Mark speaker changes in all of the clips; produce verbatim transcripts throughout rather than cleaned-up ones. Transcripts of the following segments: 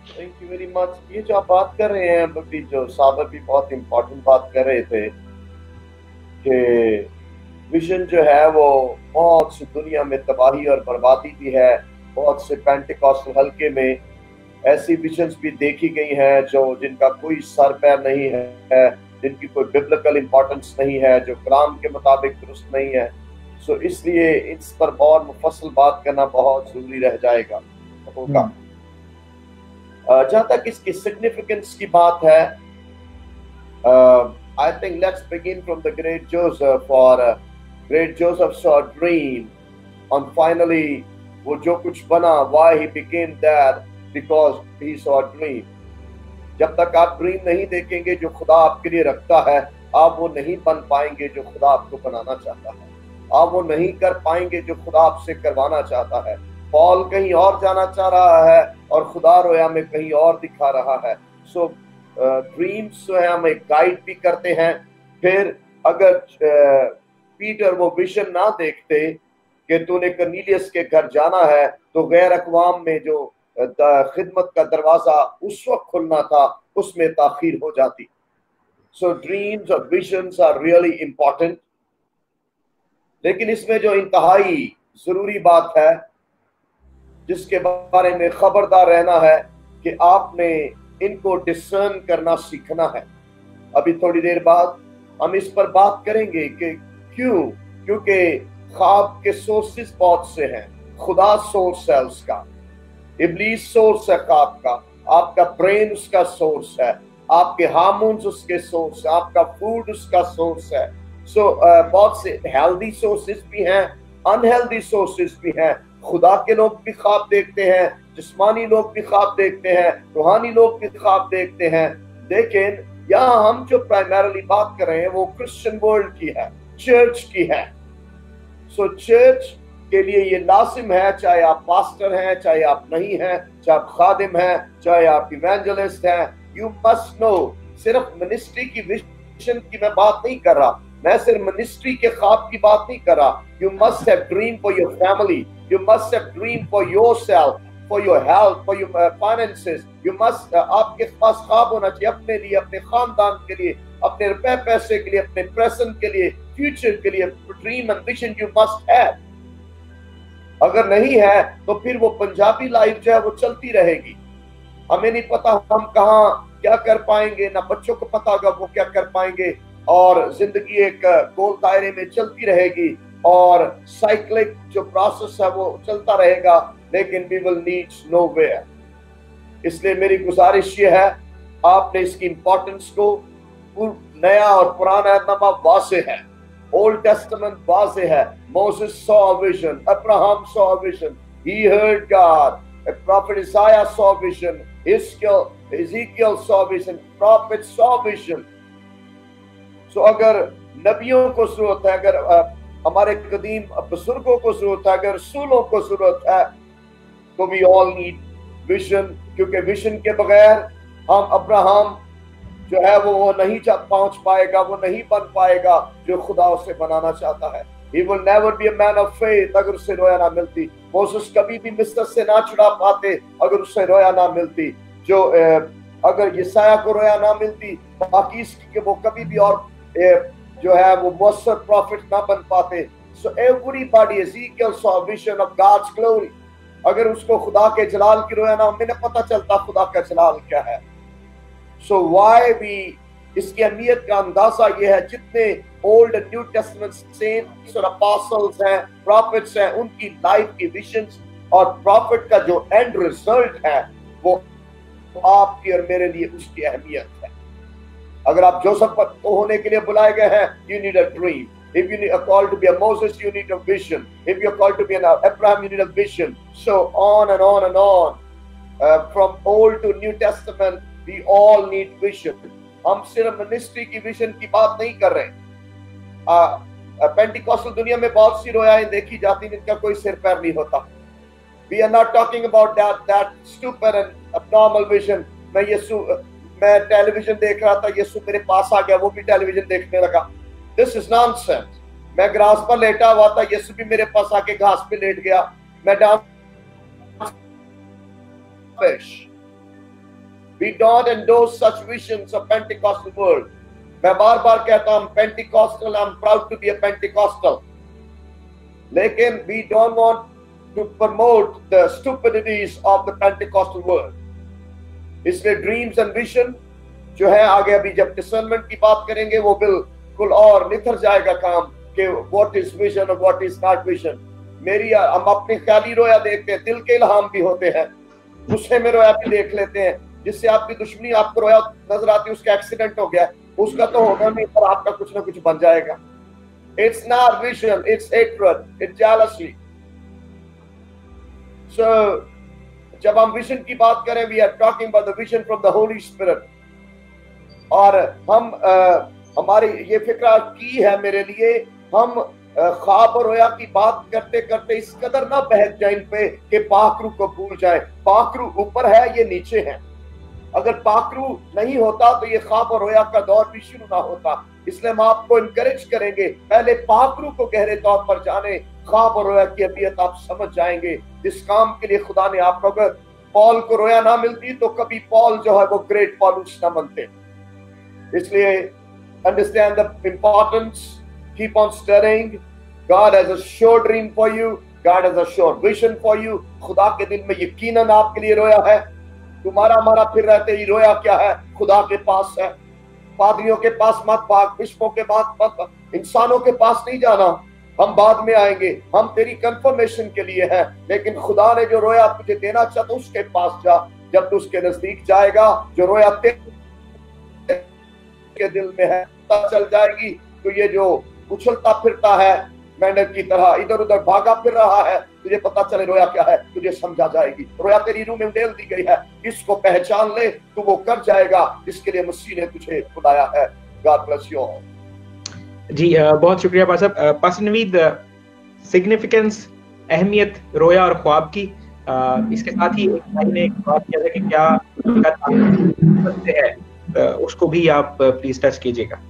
Speaker 1: Thank you very much. ये जो आप बात कर रहे हैं अभी, जो साबर भी बहुत इम्पोर्टेंट बात कर रहे थे कि विजन जो है वो बहुत सी दुनिया में तबाही और बर्बादी भी है। बहुत से पेंटिकॉस्टल हल्के में ऐसी विजन्स भी देखी गई हैं जो जिनका कोई सर पैर नहीं है, जिनकी कोई बिब्लिकल इंपॉर्टेंस नहीं है, जो कुरान के मुताबिक दुरुस्त नहीं है। सो इसलिए इस पर और मुफस्सल बात करना बहुत जरूरी रह जाएगा होगा।
Speaker 2: हम्म।
Speaker 1: जहां तक इसकी सिग्निफिकेंस की बात है, I think let's begin from the great Joseph. और great Joseph saw a dream and finally वो जो कुछ बना, why he became that, because he saw a dream। जब तक आप ड्रीम नहीं देखेंगे जो खुदा आपके लिए रखता है, आप वो नहीं बन पाएंगे जो खुदा आपको बनाना चाहता है। आप वो नहीं कर पाएंगे जो खुदा आपसे करवाना चाहता है। पॉल कहीं और जाना चाह रहा है और खुदा रोया में कहीं और दिखा रहा है। सो ड्रीम्स जो है हमें गाइड भी करते हैं। फिर अगर पीटर वो विजन ना देखते कि तूने कर्नीलियस के घर जाना है, तो गैर अकवाम में जो खिदमत का दरवाजा उस वक्त खुलना था उसमें ताखीर हो जाती। सो ड्रीम्स और विजन्स आर रियली इंपॉर्टेंट। लेकिन इसमें जो इंतहाई जरूरी बात है जिसके बारे में खबरदार रहना है कि आपने इनको डिसर्न करना सीखना है। अभी थोड़ी देर बाद हम इस पर बात करेंगे कि क्यों, क्योंकि ख्वाब के सोर्सेस बहुत से हैं। खुदा सोर्स है उसका, इब्लीस सोर्स है ख्वाब का, आपका ब्रेन उसका सोर्स है, आपके हार्मोन्स उसके सोर्स है, आपका फूड उसका सोर्स है। सो so, uh, बहुत से हेल्दी सोर्सेस भी हैं, अनहेल्दी सोर्सेस भी हैं। खुदा के लोग भी ख्वाब देखते हैं, जिस्मानी लोग भी ख्वाब देखते हैं, रूहानी लोग भी ख्वाब देखते हैं। लेकिन यहाँ हम जो प्राइमरीली बात कर रहे हैं वो क्रिश्चियन वर्ल्ड की है, चर्च की है। सो so, चर्च के लिए ये लाजिम है, चाहे आप पास्टर हैं, चाहे आप नहीं हैं, चाहे आप खादिम हैं, चाहे आप इवेंजलिस्ट हैं, यू मस्ट नो। सिर्फ मिनिस्ट्री की विजन की मैं बात नहीं कर रहा, मैं सिर्फ मिनिस्ट्री के ख्वाब की बात नहीं कर रहा। You must have dream for your family, you must have dream for yourself, for your health, for your finances. You must, आपके पास ख्वाब होना चाहिए अपने लिए, अपने खानदान के लिए, अपने रुपए पैसे के लिए, अपने प्रेजेंट के लिए, फ्यूचर के लिए। Dream and vision you must have. अगर नहीं है तो फिर वो पंजाबी लाइफ जो है वो चलती रहेगी। हमें नहीं पता हम कहाँ क्या कर पाएंगे, ना बच्चों को पता होगा वो क्या कर पाएंगे, और जिंदगी एक गोल दायरे में चलती रहेगी और साइक्लिक जो प्रोसेस है वो चलता रहेगा, लेकिन वी विल नीड नोवेयर। इसलिए मेरी गुजारिश ये है, आपने इसकी इंपॉर्टेंस को, नया और पुराना नामा वाज़ेह है, ओल्ड टेस्टामेंट वाज़ेह है। Moses saw a vision, Abraham saw a vision, he heard God. A prophet Isaiah saw a vision, Ezekiel, Ezekiel saw a vision, prophet saw a vision. So अगर नबियों को जरूरत है, अगर uh, हमारे कदीम बुजुर्गों को जरूरत है, अगर रसूलों को जरूरत है, तो we all need vision। क्योंकि विजन के बगैर हम अब्राहम जो है वो वो नहीं पहुंच पाएगा, वो नहीं बन पाएगा जो खुदा उसे बनाना चाहता है। He will never be a man of faith अगर उसे रोया ना मिलती। मोसेस कभी भी मिस्र से ना छुड़ा पाते अगर उसे रोया ना मिलती। जो अगर यसाया को रोया ना मिलती, बाकी इसकी वो कभी भी और जो है वो मुअस्सर प्रॉफिट ना बन पाते। So everybody, Ezekiel saw a vision of God's glory। अगर उसको खुदा के जलाल की रोया ना, हमें पता चलता खुदा का जलाल क्या है। So why we, इसकी अहमियत का अंदाजा ये है, जितने old and new testament saints और अपोस्टल्स हैं, प्रॉफिट्स हैं, उनकी लाइफ की विजन्स और प्रॉफिट का जो एंड रिजल्ट है वो आपकी और मेरे लिए उसकी अहमियत है। अगर आप जोसेफ होने के लिए बुलाए गए हैं, you need a dream. If you need a call to be a Moses, you need a vision. If you're called to be an Abraham, you need a vision. So on and on and on, uh, from Old to New Testament, we all need vision. हम सिर्फ ministry की vision की बात नहीं कर रहे। Pentecostal दुनिया में बहुत सी रोयाएं देखी जाती जिनका कोई सिर पैर नहीं होता। We are not talking about that that stupid and abnormal vision। मैं यीशु मैं टेलीविजन देख रहा था, यीशु मेरे पास आ गया, वो भी टेलीविजन देखने लगा। This is nonsense। मैं घास पर लेटा हुआ था, यीशु भी मेरे पास आके घास पे लेट गया। मैं dance We don't endorse such visions of Pentecostal world. मैं बार बार कहता हूँ Pentecostal, I'm proud to be a Pentecostal. लेकिन we don't want to promote the stupidities of the Pentecostal world. इसलिए dreams and vision जो है आगे अभी जब discernment की बात करेंगे वो बिल्कुल और निखर जाएगा काम कि what is vision और what is not vision. मेरी हम अपने ख्याली रोया देखते हैं, दिल के इल्हाम भी होते हैं, गुस्से में रोया भी देख लेते हैं, जिससे आपकी दुश्मनी आपको रोया नजर आती है, उसका एक्सीडेंट हो गया, उसका तो होगा नहीं पर आपका कुछ ना कुछ बन जाएगा. It's not vision, it's hatred, it's jealousy. So जब हम विजन की बात करें, we are talking about the vision from the Holy Spirit. और हम आ, हमारी ये फिक्र की है मेरे लिए, हम ख्वाब और रोया की बात करते करते इस कदर ना बहक जाए इन पे कि पाखरू को भूल जाए. पाखरू ऊपर है, ये नीचे है. अगर पाखरू नहीं होता तो ये ख्वाब और रोया का दौर भी शुरू ना होता. इसलिए हम आपको इनकरेज करेंगे, पहले पाखरू को गहरे तौर पर जाने, ख्वाब और रोया की अहमियत आप समझ जाएंगे. जिस काम के लिए खुदा ने आपको, अगर पॉल को रोया ना मिलती तो कभी पॉल जो है वो ग्रेट पॉलुस ना बनते. इसलिए understand the importance, keep on studying. God has a sure dream for you, God has a sure vision for you. खुदा के दिल में यकीनन आपके लिए रोया है. तुम्हारा हमारा फिर रहते ही रोया क्या है, खुदा के पास है. पादरियों के पास मत भाग, बिशपों के पास मत, इंसानों के पास नहीं जाना. हम बाद में आएंगे, हम तेरी कंफर्मेशन के लिए हैं, लेकिन खुदा ने जो रोया तुझे देना चाहता उसके पास जा. जब तू उसके नजदीक जाएगा, जो रोया तेरे दिल में है पता चल जाएगी. तो ये जो उछलता फिरता है मेंढक की तरह, इधर उधर भागा फिर रहा है, तुझे पता चले रोया क्या है, तुझे समझा जाएगी. रोया तेरी रूह में उंडेल दी गई है, इसको पहचान ले, तू वो कर जाएगा जिसके लिए मसीह ने तुझे बुलाया है. God bless you all.
Speaker 2: जी बहुत शुक्रिया पास साहब. पास नवीद, सिग्निफिकेंस, अहमियत रोया और ख्वाब की, इसके साथ ही एक भाई ने एक बात किया था कि क्या सकते हैं, उसको भी आप प्लीज टच कीजिएगा.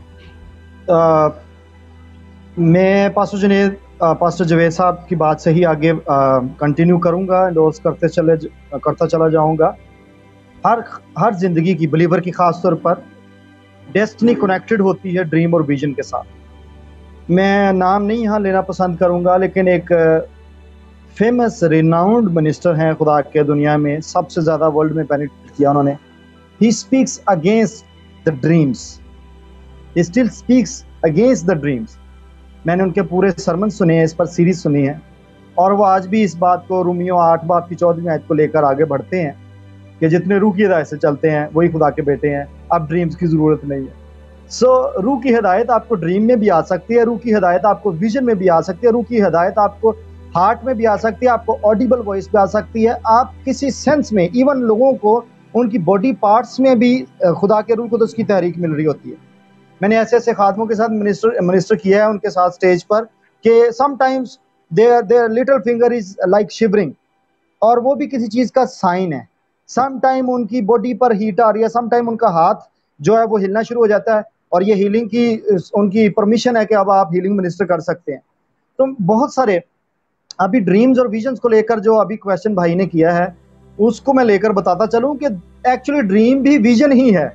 Speaker 3: मैं पास्टर जुनैद पास्टर जवेद साहब की बात से ही आगे कंटिन्यू करूंगा, एंडोर्स करते चले करता चला जाऊंगा. हर हर जिंदगी की बिलीवर की खास तौर पर डेस्टिनी कनेक्टेड होती है ड्रीम और विजन के साथ. मैं नाम नहीं यहाँ लेना पसंद करूंगा, लेकिन एक फेमस रिनाउंड मिनिस्टर हैं खुदा के दुनिया में, सबसे ज़्यादा वर्ल्ड में पेनिट्रेट किया उन्होंने. He speaks against the dreams, he still speaks against the dreams. मैंने उनके पूरे सरमन सुने हैं, इस पर सीरीज सुनी है, और वो आज भी इस बात को रोमियो आठ बाब की चौदहवीं आयत को लेकर आगे बढ़ते हैं कि जितने रूह की हिदायत से चलते हैं वही खुदा के बेटे हैं, अब ड्रीम्स की ज़रूरत नहीं है. सो so, रूह की हिदायत आपको ड्रीम में भी आ सकती है, रूह की हिदायत आपको विजन में भी आ सकती है, रूह की हिदायत आपको हार्ट में भी आ सकती है, आपको ऑडिबल वॉइस पे आ सकती है. आप किसी सेंस में, इवन लोगों को उनकी बॉडी पार्ट्स में भी खुदा के रूह को तो उसकी तहरीक मिल रही होती है. मैंने ऐसे ऐसे खादमों के साथ मिनिस्टर मिनिस्टर किया है उनके साथ स्टेज पर कि sometimes there there little finger is like shivering, और वो भी किसी चीज़ का साइन है. सम टाइम उनकी बॉडी पर हीट आ रही है, सम टाइम उनका हाथ जो है वो हिलना शुरू हो जाता है, और ये हीलिंग की उनकी परमिशन है कि अब आप हीलिंग मिनिस्टर कर सकते हैं. तो बहुत सारे अभी ड्रीम्स और विजन्स को लेकर जो अभी क्वेश्चन भाई ने किया है उसको मैं लेकर बताता चलूं कि एक्चुअली ड्रीम भी विजन ही है.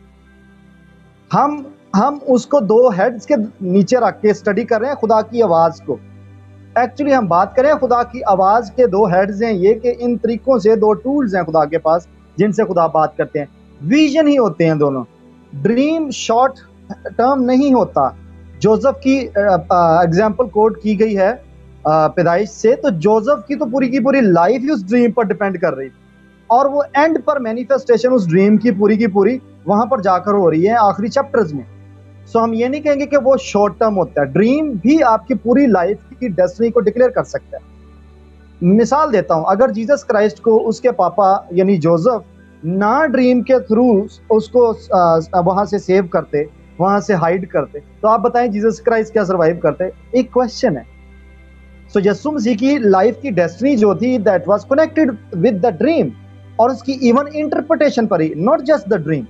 Speaker 3: हम हम उसको दो हेड्स के नीचे रख के स्टडी कर रहे हैं खुदा की आवाज़ को. एक्चुअली हम बात करें खुदा की आवाज़ के दो हेड्स हैं ये, कि इन तरीकों से दो टूल्स हैं खुदा के पास जिनसे खुदा बात करते हैं. विजन ही होते हैं दोनों. ड्रीम शॉर्ट टर्म नहीं होता. जोसेफ की एग्जाम्पल कोट की गई है पैदाइश से, तो जोसेफ की तो पूरी की पूरी लाइफ ही उस ड्रीम पर डिपेंड कर रही, और वो एंड पर मैनिफेस्टेशन उस ड्रीम की पूरी की पूरी वहां पर जाकर हो रही है आखिरी चैप्टर्स में. सो so, हम ये नहीं कहेंगे कि वो शॉर्ट टर्म होता है. ड्रीम भी आपकी पूरी लाइफ की डेस्टिनी को डिक्लेयर कर सकता है. मिसाल देता हूं, अगर जीसस क्राइस्ट को उसके पापा यानी जोसेफ ना ड्रीम के थ्रू उसको वहां से सेव करते, वहां से हाइड करते, तो आप बताएं जीसस क्राइस्ट क्या सर्वाइव करते? एक क्वेश्चन है. सो यीशु मसीह की लाइफ की डेस्टिनी जो थी that was connected with the dream, और उसकी इवन इंटरप्रिटेशन पर ही, not just the dream,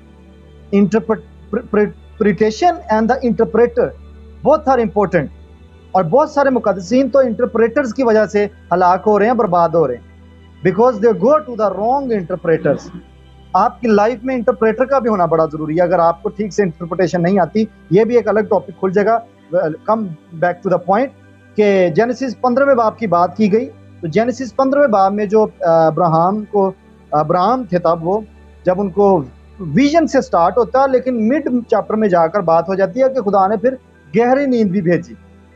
Speaker 3: interpretation and the interpreter both are important. और बहुत सारे मुकद्दसीन तो इंटरप्रेटर्स की वजह से हलाक हो रहे हैं, बर्बाद हो रहे हैं, because they go to the wrong interpreters. आपकी लाइफ में इंटरप्रेटर का भी होना बड़ा जरूरी है। अगर आपको ठीक से इंटरप्रिटेशन नहीं आती, ये भी एक अलग टॉपिक खुल जाएगा। Come back to the point कि जेनेसिस पंद्रहवें बाब की बात की गई, तो जेनेसिस पंद्रहवें बाब में जो अब्राहम को अब्राहम थे तब वो जब उनको विजन से स्टार्ट होता है, लेकिन मिड चैप्टर में जाकर बात हो जाती है कि खुदा ने फिर गहरी नींद भी भेजी।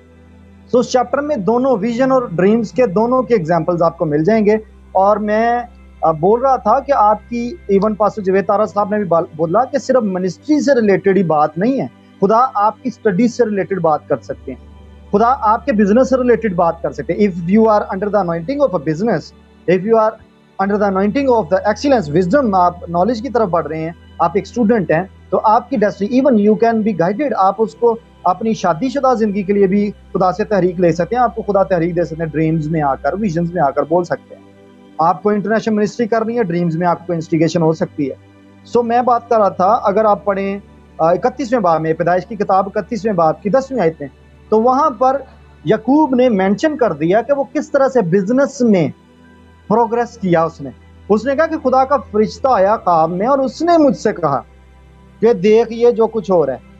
Speaker 3: तो उस चैप्टर में दोनों विजन और ड्रीम्स के दोनों के एग्जांपल्स आपको मिल जाएंगे। और मैं बोल रहा था कि आपकी इवन पास्टर जवेद तारा साहब ने भी बोला कि सिर्फ मिनिस्ट्री से रिलेटेड ही बात नहीं है, खुदा आपकी स्टडीज से रिलेटेड बात कर सकते हैं, खुदा आपके बिजनेस से रिलेटेड बात कर सकते हैं। If you are under the anointing of a business, if you are under the anointing of the excellence wisdom, आप नॉलेज की तरफ बढ़ रहे हैं, आप एक स्टूडेंट हैं, तो आपकी destiny even you can be guided. आप उसको अपनी शादीशुदा जिंदगी के लिए भी खुदा से तहरीक ले सकते हैं, आपको खुदा तहरीक दे सकते हैं, ड्रीम्स में आकर, विजन्स में आकर बोल सकते हैं। आपको इंटरनेशनल मिनिस्ट्री करनी है, ड्रीम्स में आपको इंस्टिगेशन हो सकती है। सो so, मैं बात कर रहा था, अगर आप पढ़ें इकतीसवें बाब में, पैदाइश की किताब इकतीसवें बाब की दसवीं आयत में, तो वहां पर याकूब ने मेंशन कर दिया कि वो किस तरह से बिजनेस में प्रोग्रेस किया। उसने उसने कहा कि खुदा का फरिश्ता आया ख्वाब में और उसने मुझसे कहा कि देख ये जो कुछ हो रहा है।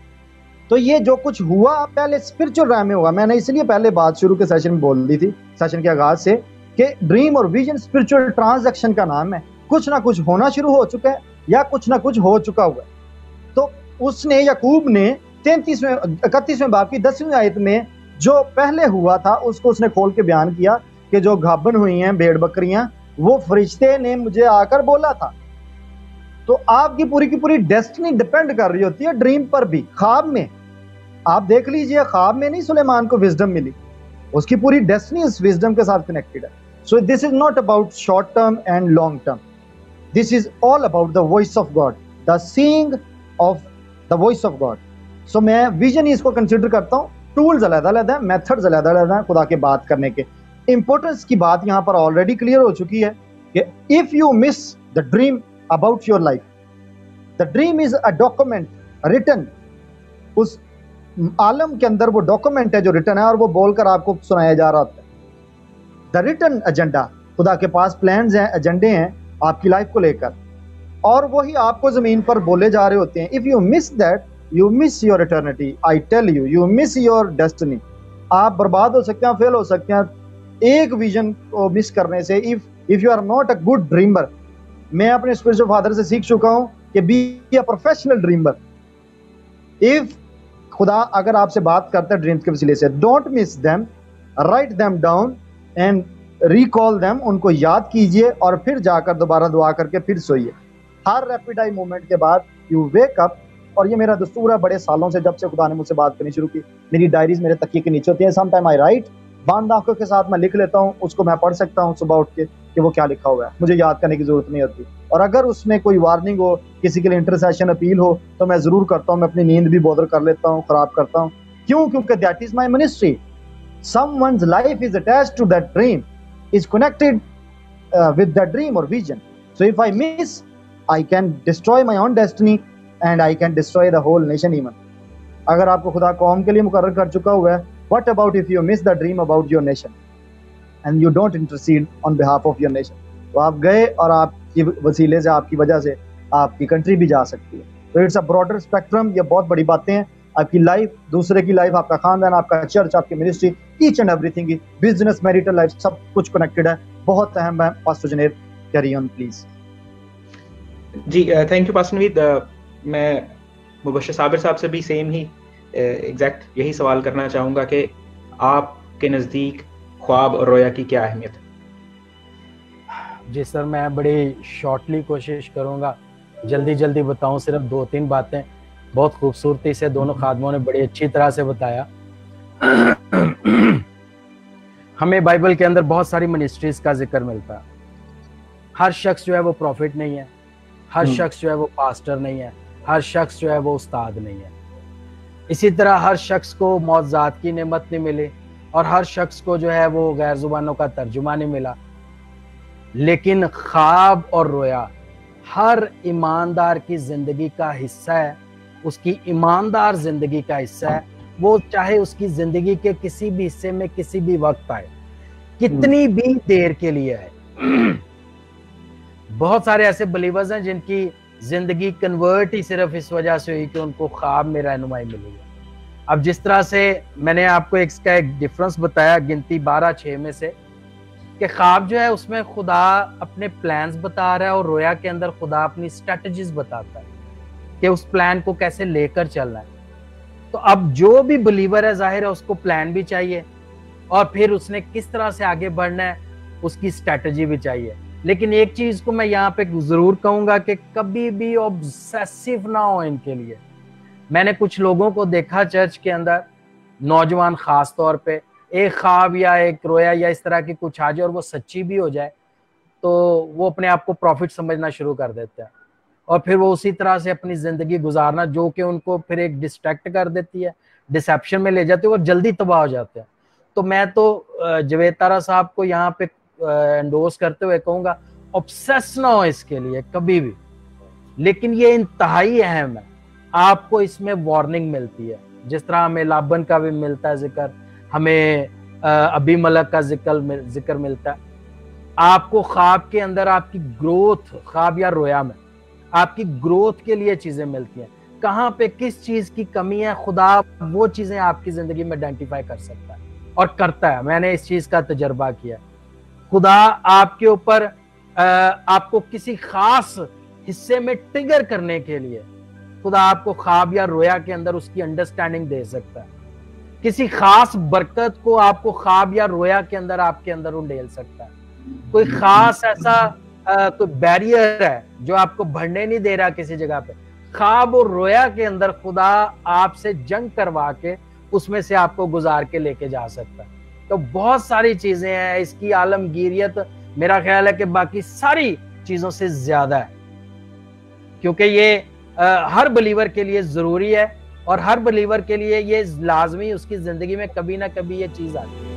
Speaker 3: तो ये जो कुछ हुआ पहले स्पिरिचुअल रैम में हुआ। मैंने इसलिए पहले बात शुरू के सेशन में बोल दी थी, सेशन के आगाज से, कि ड्रीम और विजन स्पिरिचुअल ट्रांजैक्शन का नाम है। कुछ ना कुछ होना शुरू हो चुका है या कुछ ना कुछ हो चुका हुआ है। तो उसने याकूब ने तैंतीसवें इकतीसवें बाब की दसवीं आयत में जो पहले हुआ था उसको उसने खोल के बयान किया कि जो गाबन हुई हैं भेड़ बकरियां, वो फरिश्ते ने मुझे आकर बोला था। तो आपकी पूरी की पूरी डेस्टिनी डिपेंड कर रही होती है ड्रीम पर भी, ख्वाब में। आप देख लीजिए, ख्वाब में नहीं सुलेमान को विजडम मिली, उसकी पूरी डेस्टिनी इस विजडम के साथ कनेक्टेड है। So this is not about short term and long term, this is all about the voice of God, the seeing of the voice of God. So मैं विजन ही इसको consider करता हूँ। Tools अलग अलग है, मेथड्स अलग अलग है खुदा के बात करने के। इंपॉर्टेंस की बात यहाँ पर ऑलरेडी क्लियर हो चुकी है कि if you miss the dream about your life, the dream is a document written, उस आलम के अंदर वो डॉक्यूमेंट है जो रिटन है और वो बोलकर आपको सुनाया जा रहा होता है। द रिटन एजेंडा, खुदा के पास प्लान्स हैं, एजेंडे हैं आपकी लाइफ को लेकर, और वही आपको जमीन पर बोले जा रहे होते हैं। If you miss that, you miss your eternity, I tell you, you miss your destiny. आप बर्बाद हो सकते हैं, फेल हो सकते हैं एक विजन को मिस करने से। If if you are not a good dreamer, मैं अपने स्पिरिचुअल फादर से सीख चुका हूं कि be a professional dreamer. If खुदा अगर आपसे बात करता है ड्रीम्स के वसीले से, don't miss them, write them down and recall them, उनको याद कीजिए और फिर जाकर दोबारा दुआ करके फिर सोइए। हर रैपिड आई मोमेंट के बाद यू वेक अप। और ये मेरा दस्तूर है बड़े सालों से, जब से खुदा ने मुझसे बात करनी शुरू की। मेरी डायरीज मेरे तकिए के नीचे होती है, सम टाइम आई राइट, बांध आंखों के साथ मैं लिख लेता हूँ, उसको मैं पढ़ सकता हूँ सुबह उठ के कि वो क्या लिखा हुआ है, मुझे याद करने की जरूरत नहीं होती। और अगर उसमें कोई वार्निंग हो, किसी के लिए इंटरसेशन अपील हो, तो मैं जरूर करता हूँ। मैं अपनी नींद भी बॉदर कर लेता हूँ, खराब करता हूँ। क्यों? क्योंकि that is my ministry. Someone's life is attached to that dream, is connected with that dream और vision. So if I miss, I can destroy my own destiny and I can destroy the whole nation even. अगर आपको खुदा कौम के लिए मुकर्रर कर चुका हुआ है, what about if you miss the dream about your nation and you don't intercede on behalf of your nation? तो आप गए और आपकी वसीले से, आपकी वजह से आपकी कंट्री भी जा सकती है। तो इट्स अ ब्रॉडर स्पेक्ट्रम, ये बहुत बड़ी बातें हैं। आपकी लाइफ, दूसरे की लाइफ, आपका खानदान, आपका चर्च, आपकी ministry, each and everything, business, marital life, सब कुछ कनेक्टेड है, बहुत अहम है। Pastor Junaid, carry on please.
Speaker 2: जी थैंक यू पास्टर नवीद। मैं मुबश्शिर साबिर साहब से भी सेम ही एग्जैक्ट uh, यही सवाल करना चाहूँगा कि आपके नज़दीक ख्वाब और रोया की क्या अहमियत है?
Speaker 4: जी सर, मैं बड़ी शॉर्टली कोशिश करूँगा, जल्दी जल्दी बताऊँ, सिर्फ दो तीन बातें। बहुत खूबसूरती से दोनों खादमों ने बड़ी अच्छी तरह से बताया। हमें बाइबल के अंदर बहुत सारी मिनिस्ट्रीज का जिक्र मिलता है। हर शख्स जो है वो प्रॉफिट नहीं है, हर शख्स जो है वो पास्टर नहीं है, हर शख्स जो है वो उस्ताद नहीं है। इसी तरह हर शख्स को मौज़ात की नेमत नहीं मिली और हर शख्स को जो है वो गैर जुबानों का तर्जुमा नहीं मिला। लेकिन ख्वाब और रोया हर ईमानदार की जिंदगी का हिस्सा है, उसकी ईमानदार जिंदगी का हिस्सा है। वो चाहे उसकी जिंदगी के किसी भी हिस्से में किसी भी वक्त आए, कितनी भी देर के लिए है। बहुत सारे ऐसे बिलीवर्स हैं जिनकी जिंदगी कन्वर्ट ही सिर्फ इस वजह से हुई कि उनको ख्वाब में रहनुमाई मिली है। अब जिस तरह से मैंने आपको एक इसका एक डिफरेंस बताया गिनती बारह छः में से, कि ख्वाब जो है उसमें खुदा अपने प्लान्स बता रहा है और रोया के अंदर खुदा अपनी स्ट्रेटजीज बताता है कि उस प्लान को कैसे लेकर चलना है। तो अब जो भी बिलीवर है जाहिर है उसको प्लान भी चाहिए और फिर उसने किस तरह से आगे बढ़ना है उसकी स्ट्रेटजी भी चाहिए। लेकिन एक चीज को मैं यहाँ पे जरूर कहूंगा कि कभी भी ऑब्सेसिव ना हो इनके लिए। मैंने कुछ लोगों को देखा चर्च के अंदर, नौजवान खास तौर पे, एक ख्वाब या एक रोया या इस तरह की कुछ आ जाए और वो सच्ची भी हो जाए तो वो अपने आप को प्रॉफिट समझना शुरू कर देते हैं और फिर वो उसी तरह से अपनी जिंदगी गुजारना, जो कि उनको फिर एक डिस्ट्रैक्ट कर देती है, डिसेप्शन में ले जाती है और जल्दी तबाह हो जाते हैं। तो मैं तो जवेद तारा साहब को यहाँ पे एंडोर्स करते हुए कहूंगा, ऑब्सेस ना हो इसके लिए कभी भी, लेकिन ये इंतहाई अहम है। आपको इसमें वार्निंग मिलती है, जिस तरह हमें लाबन का भी मिलता है जिक्र, हमें अबीमलक का जिक्र जिक्र मिलता है। आपको ख्वाब के अंदर आपकी ग्रोथ, ख्वाब या रोया में आपकी ग्रोथ के लिए चीजें मिलती हैं। कहाँ पे किस चीज की कमी है, खुदा वो चीजें आपकी जिंदगी में आइडेंटिफाई कर सकता है और करता है। मैंने इस चीज का तजर्बा किया। खुदा आपके ऊपर आपको किसी खास हिस्से में ट्रिगर करने के लिए खुदा आपको ख्वाब या रोया के अंदर उसकी अंडरस्टैंडिंग दे सकता है। किसी खास बरकत को आपको ख्वाब या रोया के अंदर आपके अंदर उंडेल सकता है। कोई खास ऐसा आ, कोई बैरियर है जो आपको बढ़ने नहीं दे रहा किसी जगह पे, ख्वाब और रोया के अंदर खुदा आपसे जंग करवा के उसमें से आपको गुजार के लेके जा सकता है। तो बहुत सारी चीजें हैं, इसकी आलमगीरियत मेरा ख्याल है कि बाकी सारी चीजों से ज्यादा है, क्योंकि ये आ, हर बिलीवर के लिए जरूरी है और हर बिलीवर के लिए ये लाजमी उसकी जिंदगी में कभी ना कभी ये चीज आती है।